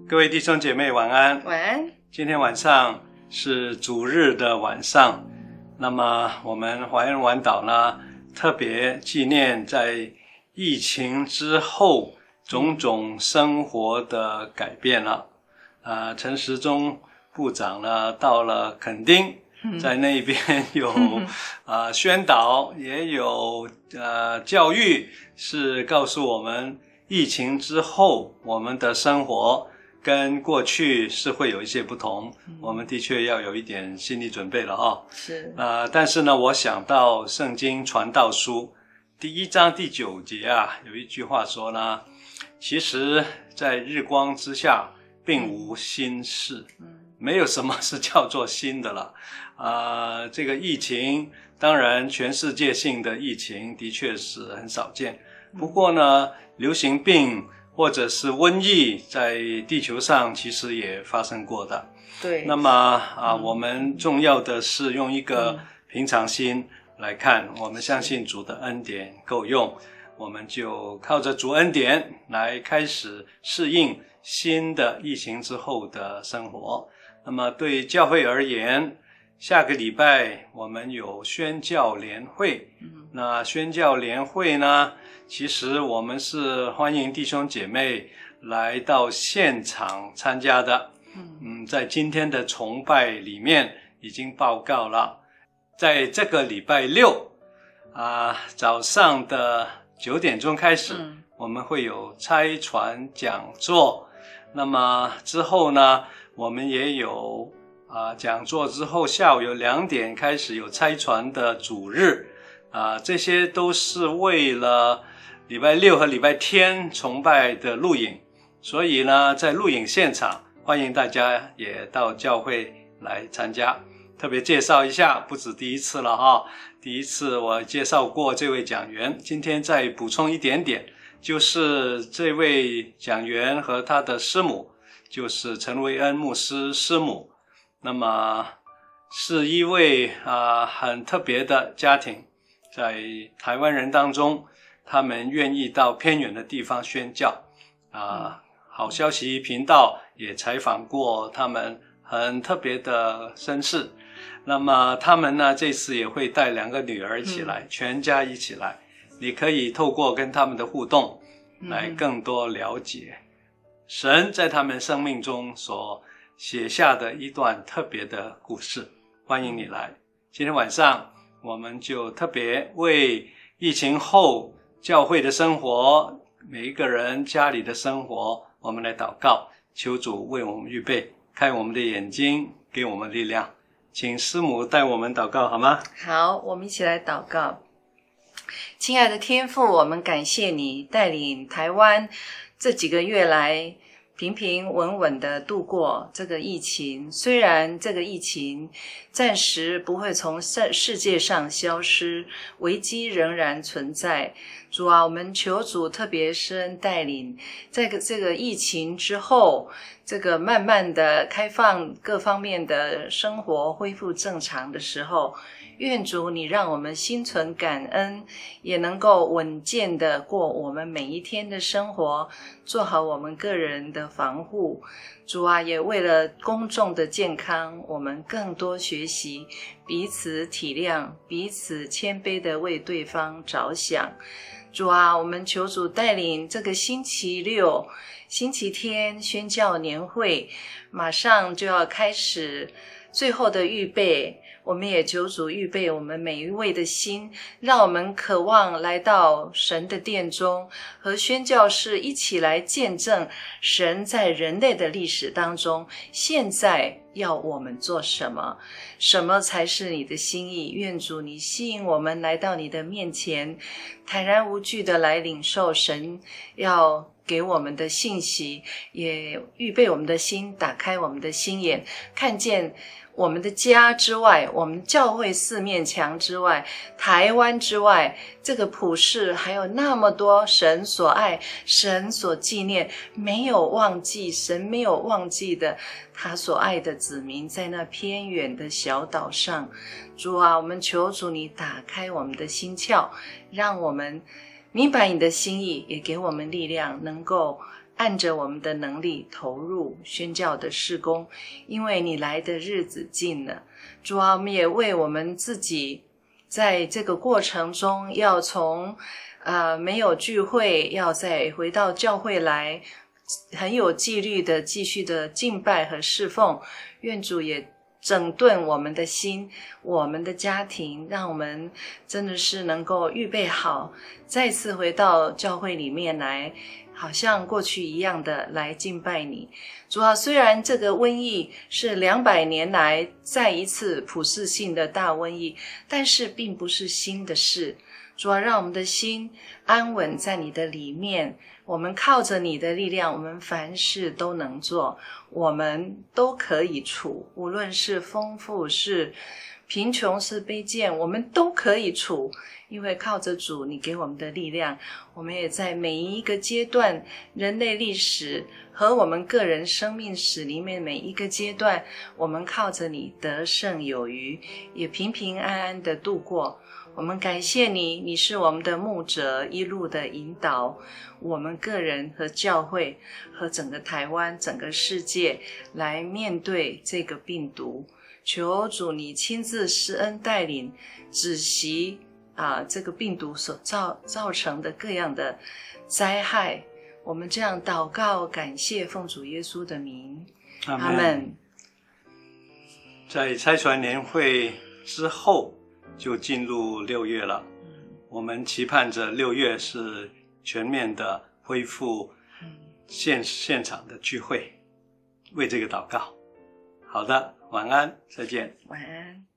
各位弟兄姐妹晚安。 晚安。 今天晚上是主日的晚上，那么我们华人晚岛呢，特别纪念在疫情之后种种生活的改变了。陈时中部长呢到了垦丁，在那边有宣导，也有教育，是告诉我们疫情之后我们的生活跟过去是会有一些不同，我们的确要有一点心理准备了哦。 是。 但是呢，我想到圣经传道书第1章第9节啊，有一句话说呢，其实在日光之下并无新事，没有什么是叫做新的了。这个疫情，当然全世界性的疫情的确是很少见，不过呢，流行病或者是瘟疫在地球上其实也发生过的。 对。 那么我们重要的是用一个平常心来看，我们相信主的恩典够用，我们就靠着主恩典来开始适应新的疫情之后的生活。那么对教会而言，下个礼拜我们有宣教联会。那宣教联会呢，其实我们是欢迎弟兄姐妹来到现场参加的。在今天的崇拜里面已经报告了，在这个礼拜六早上的9点钟开始，我们会有拆船讲座。那么之后呢，我们也有讲座之后下午有2点开始有拆船的主日。这些都是为了礼拜六和礼拜天崇拜的录影，所以呢，在录影现场欢迎大家也到教会来参加。特别介绍一下，不止第一次了哈，第一次我介绍过这位讲员，今天再补充一点点，就是这位讲员和他的师母，就是陈维恩牧师师母，那么是一位很特别的家庭。在台湾人当中，他们愿意到偏远的地方宣教。好消息频道也采访过他们很特别的身世。那么他们呢，这次也会带2个女儿一起来，全家一起来。你可以透过跟他们的互动，来更多了解神在他们生命中所写下的一段特别的故事。欢迎你来。今天晚上我们就特别为疫情后教会的生活，每一个人家里的生活，我们来祷告，求主为我们预备，开我们的眼睛，给我们力量。请师母带我们祷告好吗？ 好，我们一起来祷告。亲爱的天父，我们感谢你带领台湾这几个月来平平稳稳的度过这个疫情。虽然这个疫情暂时不会从世界上消失，危机仍然存在。主啊，我们求主特别施恩带领，在这个疫情之后，这个慢慢的开放各方面的生活恢复正常的时候，愿主你让我们心存感恩，也能够稳健的过我们每一天的生活，做好我们个人的防护。主啊，也为了公众的健康，我们更多学习彼此体谅，彼此谦卑的为对方着想。主啊，我们求主带领这个星期六、星期天宣教年会马上就要开始，最后的预备，我们也求主预备我们每一位的心，让我们渴望来到神的殿中，和宣教士一起来见证神在人类的历史当中现在要我们做什么，什么才是你的心意。愿主你吸引我们来到你的面前，坦然无惧的来领受神要给我们的信息，也预备我们的心，打开我们的心眼，看见我们的家之外，我们教会4面墙之外，台湾之外，这个普世还有那么多神所爱、神所纪念，没有忘记，神没有忘记的他所爱的子民，在那偏远的小岛上。主啊，我们求主你打开我们的心窍，让我们明白你的心意，也给我们力量，能够按着我们的能力投入宣教的事工，因为你来的日子近了。主啊，我们也为我们自己在这个过程中要从没有聚会，要再回到教会来，很有纪律的继续的敬拜和侍奉。愿主也整顿我们的心，我们的家庭，让我们真的是能够预备好，再次回到教会里面来，好像过去一样的来敬拜你。主啊，虽然这个瘟疫是200年来再一次普世性的大瘟疫，但是并不是新的事。主啊，让我们的心安稳在你的里面，我们靠着你的力量，我们凡事都能做，我们都可以处，无论是丰富是贫穷是卑贱，我们都可以处，因为靠着主你给我们的力量，我们也在每一个阶段人类历史和我们个人生命史里面每一个阶段，我们靠着你得胜有余，也平平安安的度过。我们感谢你，你是我们的牧者，一路的引导我们个人和教会和整个台湾整个世界来面对这个病毒。求主你亲自施恩带领，止息这个病毒所造成的各样的灾害。我们这样祷告感谢，奉主耶稣的名，阿们。 在差传年会之后就进入6月了，我们期盼着6月是全面的恢复现场的聚会，为这个祷告。好的，晚安，再见。 晚安。